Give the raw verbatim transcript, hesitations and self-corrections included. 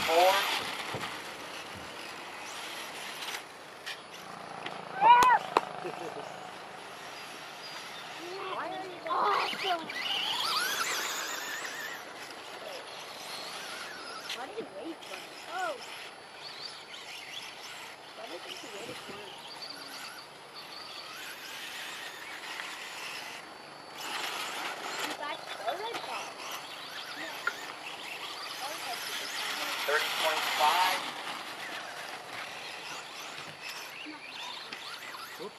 four. Awesome. Why did you wait for it? Oh. Why did you wait for it? In fact, those I thought. thirty point five.